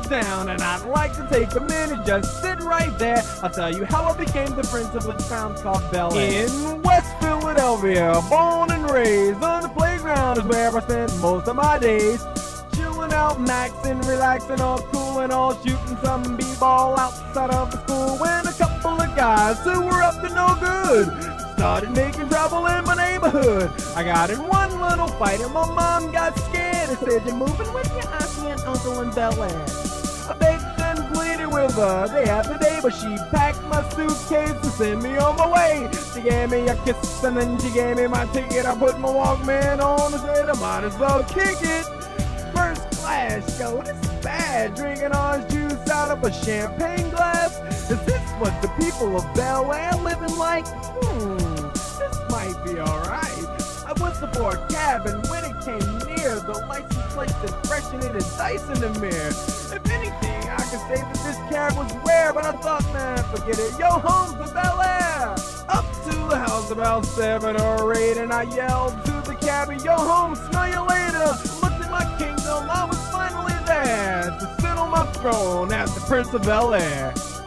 down, and I'd like to take a minute, just sit right there. I'll tell you how I became the prince of a town called Bel Air. In West Philadelphia, born and raised, on the playground is where I spent most of my days. Chilling out, maxing, relaxing, all cool and all, shooting some b-ball outside of the school, when a couple of guys who were up to no good started making trouble in my neighborhood. I got in one little fight and my mom got scared and said, "You're moving with your auntie and uncle in Bel Air." I begged and pleaded with her day after day, but she packed my suitcase to send me on my way. She gave me a kiss and then she gave me my ticket. I put my Walkman on and said I might as well kick it. First class, yo, this is bad. Drinking orange juice out of a champagne glass. Is this what the people of Bel Air living like? This might be alright. I whistled for a cab, and when it came near, the license plate said freshen it and dice in the mirror. If anything, I could say that this cab was rare, but I thought, man, forget it. Yo, home to Bel Air. Up to the house about 7 or 8, and I yelled to the cabbie, "Yo, home, smell you later." Looked at my kingdom, I was finally there to sit on my throne as the Prince of Bel Air.